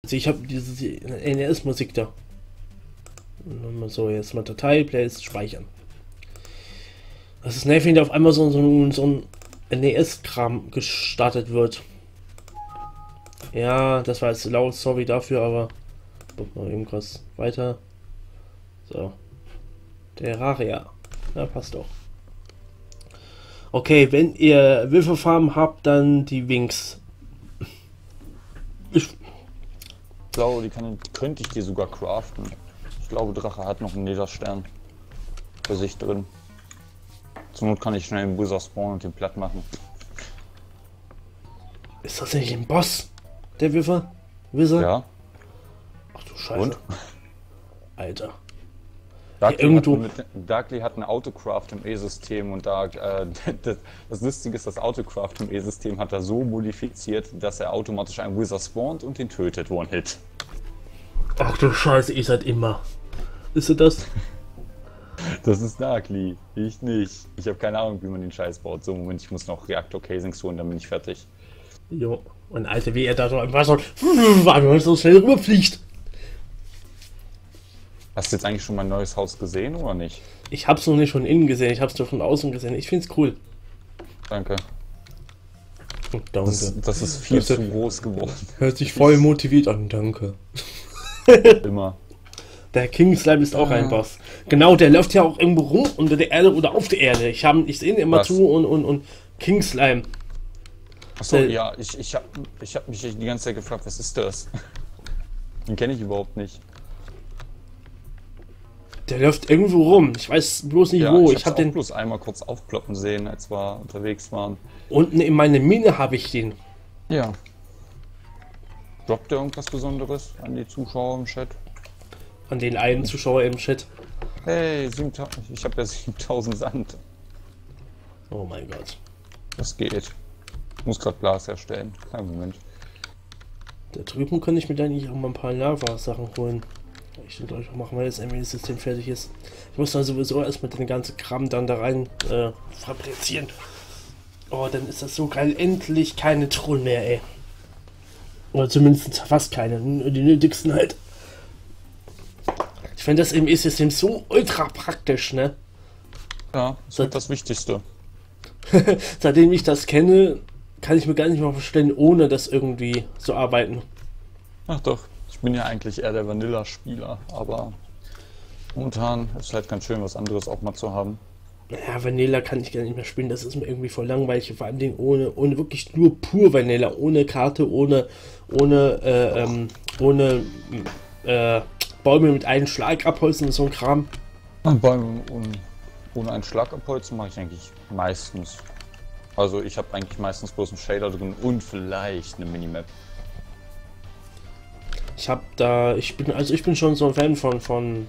Also ich habe diese NES-Musik da. So, jetzt mal Datei, Playlist, speichern. Das ist nervig, wenn da auf einmal so ein NES-Kram gestartet wird. Ja, das war jetzt laut, sorry dafür, aber mal eben kurz weiter. So. Terraria. Ja, passt doch. Okay, wenn ihr Würfelfarben habt, dann die Wings. Ich glaube, könnte ich dir sogar craften. Ich glaube, Drache hat noch einen Lederstern für sich drin. Zur Not kann ich schnell einen Wizard spawnen und den platt machen. Ist das nicht ein Boss? Der Wizard? Ja. Ach du Scheiße. Und? Alter. Darkly hat ein Autocraft im E-System und das Lustige ist, das Autocraft im E-System hat er so modifiziert, dass er automatisch einen Wizard spawnt und den tötet, One-Hit. Ach du Scheiße, ihr seid immer. Ist das? Das ist Darkly, ich nicht. Ich habe keine Ahnung, wie man den Scheiß baut. So, Moment, ich muss noch Reaktor-Casings holen, dann bin ich fertig. Jo, und Alter, wie er da so im Wasser so schnell rüberfliegt. Hast du jetzt eigentlich schon mein neues Haus gesehen oder nicht? Ich hab's noch nicht von innen gesehen, ich hab's nur von außen gesehen. Ich find's cool. Danke. Danke. Das ist viel zu groß geworden. Hört sich voll motiviert an, danke. Immer. Der King Slime ist auch ein Boss. Genau, der läuft ja auch irgendwo rum unter der Erde oder auf der Erde. Ich sehe ihn immer zu und King Slime. Achso, ja, ich hab mich die ganze Zeit gefragt, was ist das? Den kenne ich überhaupt nicht. Der läuft irgendwo rum. Ich weiß bloß nicht wo. Ich habe den bloß einmal kurz aufploppen sehen, als wir unterwegs waren. Unten in meine Mine habe ich den. Ja. Droppt der irgendwas Besonderes an die Zuschauer im Chat? An den einen Zuschauer im Chat. Hey, ich habe ja 7000 Sand. Oh mein Gott. Das geht. Ich muss gerade Glas herstellen. Kein Moment. Da drüben kann ich mir dann nicht auch mal ein paar Lava-Sachen holen. Ich will gleich auch machen, weil das ME-System fertig ist. Ich muss dann sowieso erstmal den ganzen Kram dann da rein fabrizieren. Oh, dann ist das so geil. Endlich keine Truhen mehr, ey. Oder zumindest fast keine. Nur die nötigsten halt. Ich finde das ME-System so ultra praktisch, ne? Ja, das ist das Wichtigste. Seitdem ich das kenne, kann ich mir gar nicht mal vorstellen, ohne das irgendwie zu arbeiten. Ach doch. Ich bin ja eigentlich eher der Vanilla-Spieler, aber momentan ist es halt ganz schön, was anderes auch mal zu haben. Naja, Vanilla kann ich gar nicht mehr spielen, das ist mir irgendwie voll langweilig, vor allem ohne wirklich nur pur Vanilla, ohne Karte, ohne Bäume mit einem Schlag abholzen und so ein Kram. Bäume ohne einen Schlag abholzen mache ich eigentlich meistens. Also ich habe eigentlich meistens bloß einen Shader drin und vielleicht eine Minimap. Ich bin schon so ein Fan von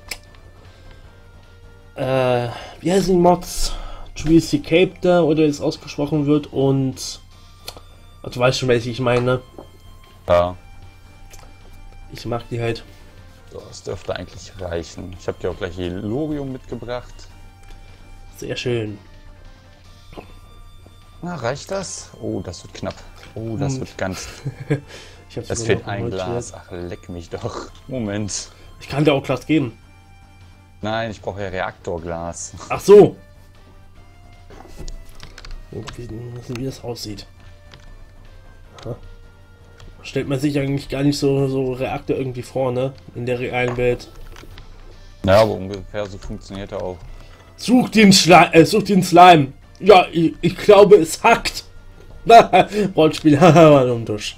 wie heißen die Mods? Juicy Cape da, oder es ausgesprochen wird, und du weißt schon, welche ich meine. Ja. Ich mag die halt. So, das dürfte eigentlich reichen. Ich habe dir auch gleich Lorium mitgebracht. Sehr schön. Na, reicht das? Oh, das wird knapp. Oh, das wird ganz... Es fehlt ein Glas. Ach, leck mich doch. Moment. Ich kann dir auch Glas geben. Nein, ich brauche ja Reaktorglas. Ach so. Wie das aussieht. Aha. Stellt man sich eigentlich gar nicht so Reaktor irgendwie vor, ne? In der realen Welt. Ja, aber ungefähr so funktioniert er auch. Such den Slime. Ja, ich glaube, es hackt. Rollenspiel, haha, durch.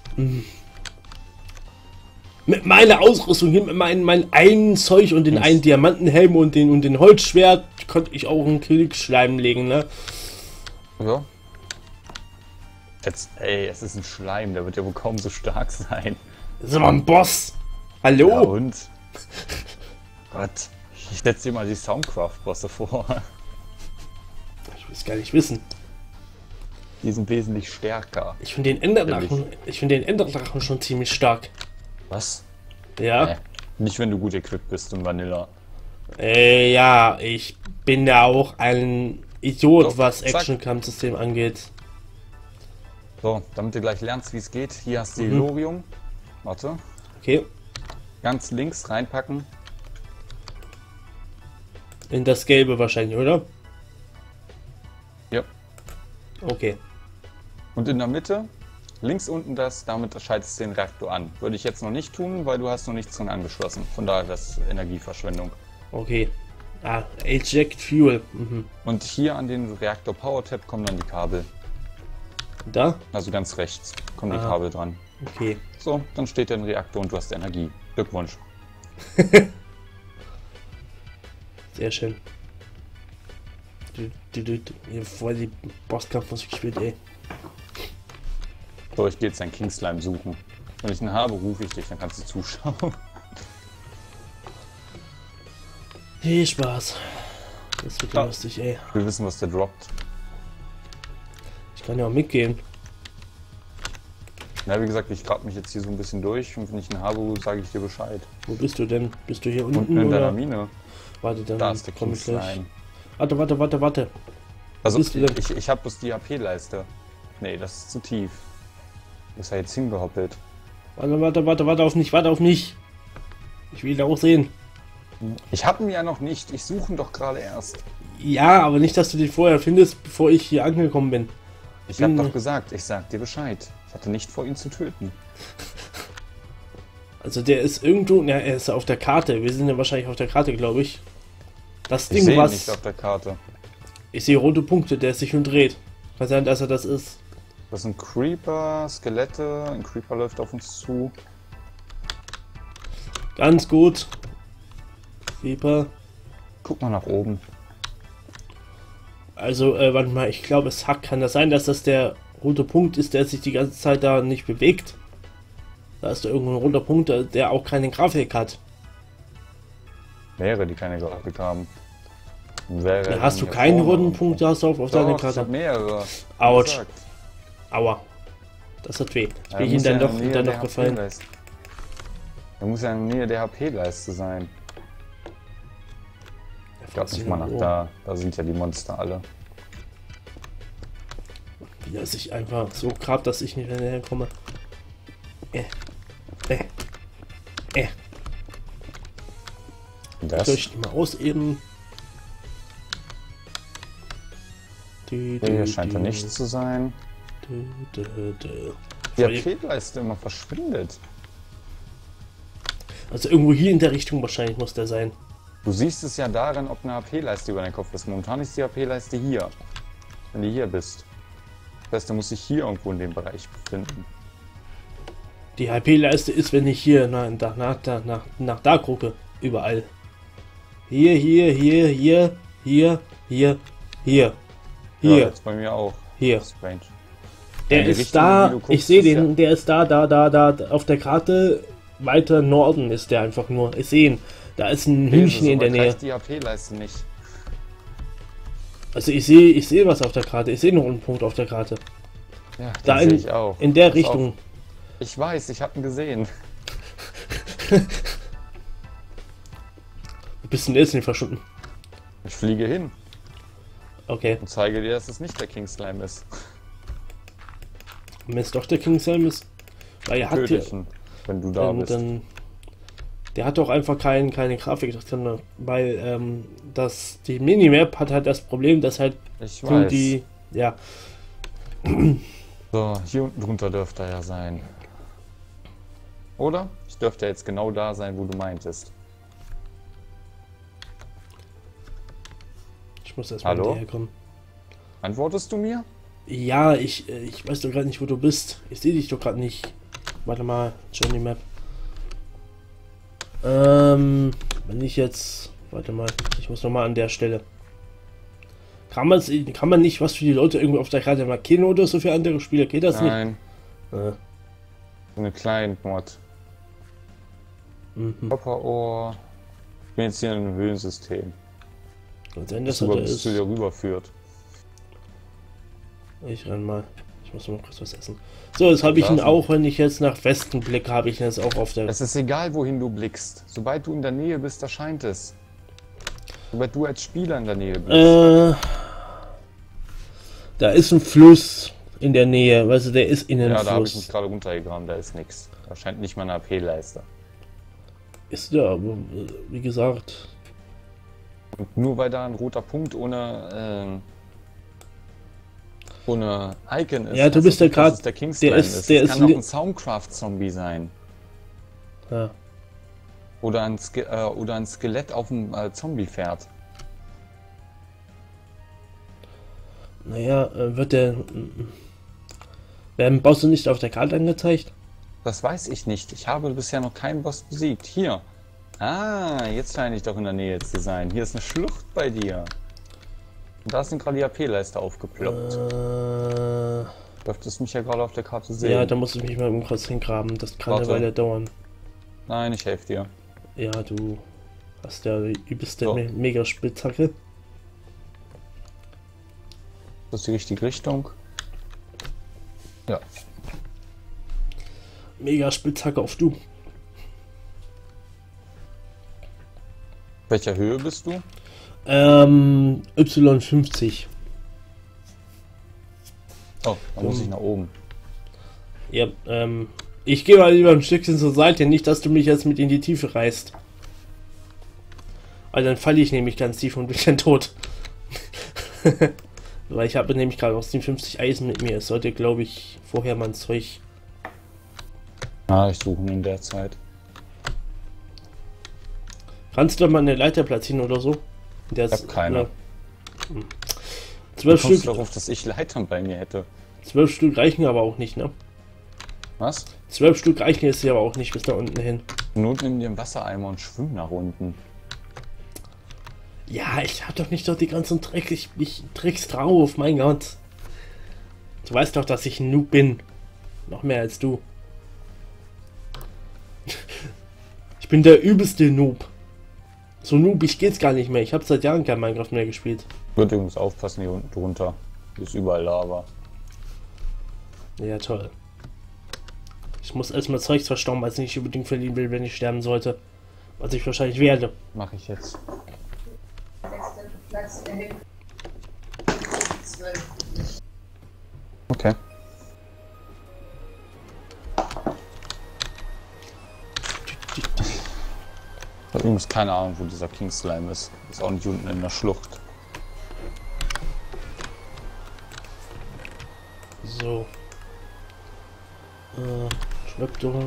Mit meiner Ausrüstung, mit meinem einen Zeug und den einen Diamantenhelm und den Holzschwert konnte ich auch einen Kriegsschleim legen, ne? Ja. Jetzt, ey, es ist ein Schleim, der wird ja wohl kaum so stark sein. Das ist aber ein Boss. Hallo? Ja, und? Gott, ich setze dir mal die Soundcraft-Bosse vor. Ich will es gar nicht wissen. Die sind wesentlich stärker. Ich finde den Enderdrachen schon ziemlich stark. Was? Ja. Nicht, wenn du gut equipped bist im Vanilla. Ja, ich bin ja auch ein Idiot, so, was Action-Kampfsystem angeht. So, damit du gleich lernst, wie es geht. Hier hast du Lorium. Warte. Okay. Ganz links reinpacken. In das Gelbe wahrscheinlich, oder? Ja. Okay. Und in der Mitte, links unten das, damit schaltest du den Reaktor an. Würde ich jetzt noch nicht tun, weil du hast noch nichts drin angeschlossen. Von daher das ist Energieverschwendung. Okay. Ah, Eject Fuel. Mhm. Und hier an den Reaktor Power Tab kommen dann die Kabel. Da? Also ganz rechts kommen die Ah. Kabel dran. Okay. So, dann steht der Reaktor und du hast Energie. Glückwunsch. Sehr schön. Hier voll die Bosskampfmusik gespielt, ey. So, ich gehe jetzt einen King Slime suchen. Wenn ich ihn habe, rufe ich dich, dann kannst du zuschauen. Hey, Spaß. Das wird ja Ah. lustig, ey. Ich will wissen, was der droppt. Ich kann ja auch mitgehen. Na, wie gesagt, ich grab mich jetzt hier so ein bisschen durch und wenn ich ihn habe, sage ich dir Bescheid. Wo bist du denn? Bist du hier unten Unten in deiner oder? Mine. Warte, dann Da ist der komm King ich gleich. Slime. Warte. Also, Bist du denn? ich habe bloß die HP-Leiste. Nee, das ist zu tief. Ist er jetzt hingehoppelt? Warte auf mich. Ich will ihn auch sehen. Ich habe ihn ja noch nicht. Ich suche ihn doch gerade erst. Ja, aber nicht, dass du den vorher findest, bevor ich hier angekommen bin. Ich habe doch gesagt, ich sag dir Bescheid. Ich hatte nicht vor, ihn zu töten. Also der ist irgendwo, ja, er ist auf der Karte. Wir sind ja wahrscheinlich auf der Karte, glaube ich. Das Ich Ding, sehe ihn was... nicht auf der Karte. Ich sehe rote Punkte, der sich umdreht. Kann sein, dass er das ist. Das sind Creeper, Skelette. Ein Creeper läuft auf uns zu. Ganz gut. Creeper. Guck mal nach oben. Also, warte mal, ich glaube, es hackt. Kann das sein, dass das der rote Punkt ist, der sich die ganze Zeit da nicht bewegt? Da ist da irgendwo ein roter Punkt, der auch keine Grafik hat. Mehrere, die keine Grafik haben. Wäre Da dann hast du hier keinen vorne roten und- Punkt, da hast du auf Doch, deiner ich hab Karte. mehrere. Wie Autsch. gesagt. Aua. Das hat weh. Jetzt Ja, bin ich muss ihm dann ja doch, in der Nähe dann der doch gefallen. HP-Leiste. Da muss ja in der Nähe der HP-Leiste sein. Ich glaube nicht mal nach da. Da sind ja die Monster alle. Wie er sich einfach so grabt, dass ich nicht mehr näher komme. Und das? Soll ich die mal aus eben? Hier scheint er nicht zu sein. Die HP-Leiste immer verschwindet. Also irgendwo hier in der Richtung wahrscheinlich muss der sein. Du siehst es ja daran, ob eine HP-Leiste über deinem Kopf ist. Momentan ist die HP-Leiste hier. Wenn du hier bist. Das heißt, du musst dich hier irgendwo in dem Bereich befinden. Die HP-Leiste ist, wenn ich hier nach da gucke. Überall. Hier. Ja, jetzt bei mir auch. Hier. Das ist strange. Der die ist Richtung, da. in die du guckst, Ich sehe ist den. Der ist da auf der Karte. Weiter Norden ist der einfach nur. Ich sehe ihn. Da ist ein Hühnchen in der Nähe. reicht die HP-Leiste nicht. Also ich sehe was auf der Karte. Ich sehe noch einen Punkt auf der Karte. Ja, Da den sehe in, ich auch. in der Pass Richtung. auf. Ich weiß, ich habe ihn gesehen. Wo bist denn jetzt denn verschwunden? Ich fliege hin Okay. und zeige dir, dass es nicht der King Slime ist. Wenn es doch der King Slime ist. Weil er hat ja, Tödlichen, wenn du da bist. der hat doch einfach keine Grafik drin, weil die Minimap hat halt das Problem, dass halt Ich so weiß. die, ja, So, hier unten drunter dürfte er ja sein. Oder? Ich dürfte jetzt genau da sein, wo du meintest. ich muss erstmal Hallo? hinterherkommen. Antwortest du mir? Ja, ich weiß doch gerade nicht, wo du bist. Ich sehe dich doch gerade nicht. Warte mal, Journey Map. Wenn ich jetzt, warte mal, ich muss noch mal an der Stelle. Kann man nicht was für die Leute irgendwie auf der Karte markieren oder so für andere Spieler? Geht das Nein, nicht? so eine kleine Mod. Mhm. Hopperohr. Ich bin jetzt hier in einem Höhlensystem. Kann sein, Das dass er da bis ist. zu dir rüberführt. Ich renn mal. Ich muss noch kurz was essen. So, jetzt habe ich ihn Schlafen. auch, wenn ich jetzt nach Westen blicke, habe ich ihn jetzt auch auf der... Es ist egal, wohin du blickst. Sobald du in der Nähe bist, erscheint es. Sobald du als Spieler in der Nähe bist. Da ist ein Fluss in der Nähe, weißt du, der ist in den Ja, da habe ich Fluss. mich gerade runtergegraben, da ist nichts. Da scheint nicht mal eine AP-Leiste. Ist ja, aber wie gesagt. Und nur weil da ein roter Punkt ohne Icon ist. Ja, du bist ja gerade. Der Kingslime ist. Das kann auch ein Soundcraft-Zombie sein. Ja. Oder ein Skelett auf dem Zombie-Pferd. Naja, wird der. Baust du nicht auf der Karte angezeigt? Das weiß ich nicht. Ich habe bisher noch keinen Boss besiegt. Hier. Ah, jetzt scheine ich doch in der Nähe zu sein. Hier ist eine Schlucht bei dir. Und da ist gerade die AP-Leiste aufgeploppt. Dürftest mich ja gerade auf der Karte sehen. Ja, da muss ich mich mal kurz hingraben. Das kann eine Weile dauern. Nein, ich helfe dir. Ja, du hast ja die übelste So. Mega-Spitzhacke. Das ist die richtige Richtung. Ja. Mega-Spitzhacke auf du. Welcher Höhe bist du? Y50. Oh, da muss ich nach oben. Ja, ich gehe mal lieber ein Stückchen zur Seite, nicht, dass du mich jetzt mit in die Tiefe reißt. Weil dann falle ich nämlich ganz tief und bin dann tot. Weil ich habe nämlich gerade aus den 50 Eisen mit mir. Es sollte, glaube ich, vorher mein Zeug. Ah, ich suche ihn in der Zeit. Kannst du da mal eine Leiter platzieren oder so? Ich hab keine. 12 Wie kommst Stück. du darauf, dass ich Leitern bei mir hätte? 12 Stück reichen aber auch nicht, ne? Was? 12 Stück reichen jetzt hier aber auch nicht bis da unten hin. Not nimm dir einen Wassereimer und schwimm nach unten. Ja, ich hab doch nicht doch die ganzen Tricks drauf, mein Gott. Du weißt doch, dass ich ein Noob bin. Noch mehr als du. Ich bin der übelste Noob. So noobig geht's gar nicht mehr. Ich habe seit Jahren kein Minecraft mehr gespielt. Wird übrigens aufpassen hier unten drunter. Hier ist überall Lava. Ja, toll. Ich muss erstmal Zeugs verstauen, weil ich nicht unbedingt verlieren will, wenn ich sterben sollte. Was ich wahrscheinlich werde. Mache ich jetzt. Okay. Ich habe übrigens keine Ahnung, wo dieser Kingslime ist. Ist auch nicht unten in der Schlucht. So. Schleppdorf.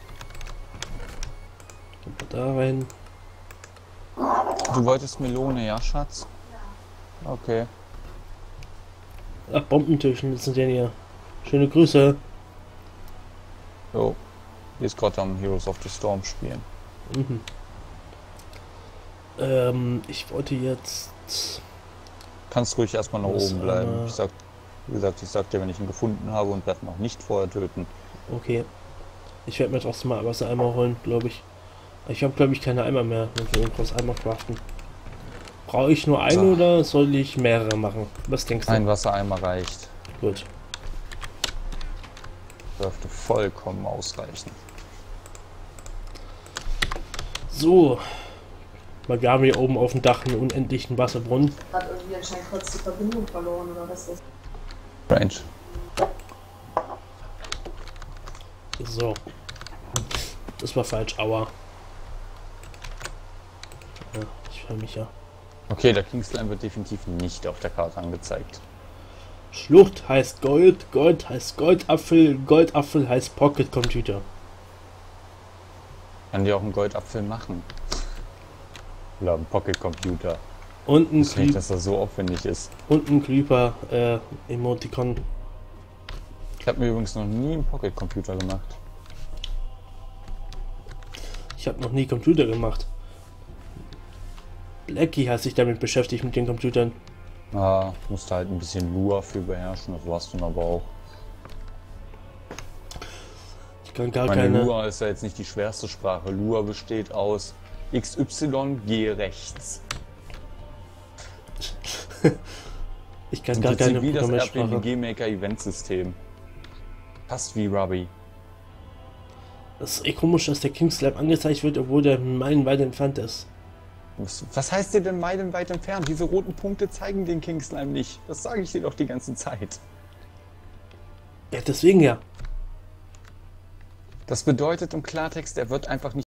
Gehen wir da rein. Du wolltest Melone, ja, Schatz? Okay. Ach, Bombentürchen sind denn hier. Schöne Grüße. So. Hier ist gerade am Heroes of the Storm spielen. Mhm. Ich wollte jetzt. Kannst ruhig erstmal nach Das, oben bleiben. Wie gesagt, ich sag dir, wenn ich ihn gefunden habe und werde noch nicht vorher töten. Okay. Ich werde mir trotzdem mal Wassereimer holen, glaube ich. Ich habe, glaube ich, keine Eimer mehr, wenn wir irgendwas Eimer craften. Brauche ich nur einen oder soll ich mehrere machen? Was denkst du? Ein Wassereimer reicht. Gut. Dürfte vollkommen ausreichen. So. Weil wir haben hier oben auf dem Dach einen unendlichen Wasserbrunnen. Hat irgendwie anscheinend kurz die Verbindung verloren oder was ist? Range. So. Das war falsch, aua. Ja, ich freue mich ja. Okay, der Kingslime wird definitiv nicht auf der Karte angezeigt. Schlucht heißt Gold, Gold heißt Goldapfel, Goldapfel heißt Pocket Computer. Kann dir auch einen Goldapfel machen. Oder einen Pocket Computer. Und ein Ich weiß nicht, dass das so aufwendig ist. Creeper Emoticon. Ich habe mir übrigens noch nie einen Pocket Computer gemacht. Ich habe noch nie Computer gemacht. Blackie hat sich damit beschäftigt mit den Computern. Ah, musste halt ein bisschen Lua für beherrschen, das warst du aber auch. Ich kann gar Meine keine. Lua ist ja jetzt nicht die schwerste Sprache. Lua besteht aus XY, geh rechts. Ich kann Im gar Prinzip keine wie das Programmiersprache. RPG Maker Event System. Passt wie Ruby. Das ist echt komisch, dass der Kingslab angezeigt wird, obwohl der meilenweit entfernt ist. Was heißt dir denn meilenweit entfernt? Diese roten Punkte zeigen den Kingslime nicht. Das sage ich dir doch die ganze Zeit. Ja, deswegen ja. Das bedeutet im Klartext, er wird einfach nicht